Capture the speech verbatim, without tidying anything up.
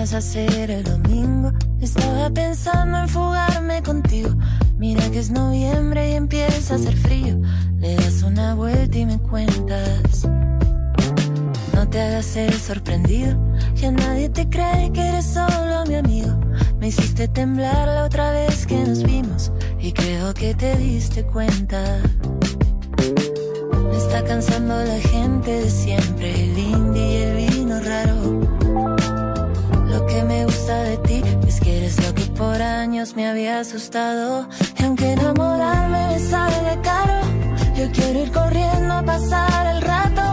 vas a hacer el domingo? Estaba pensando en fugarme contigo. Mira que es noviembre y empieza a hacer frío. Le das una vuelta y me cuentas. No te hagas el sorprendido, ya nadie te cree que eres solo mi amigo. Me hiciste temblar la otra vez que nos vimos y creo que te diste cuenta. Me está cansando la gente de siempre, el indie y el vino raro. Lo que me gusta de ti es que eres lo que por años me había asustado. Y aunque enamorarme me salga caro, yo quiero ir corriendo a pasar el rato.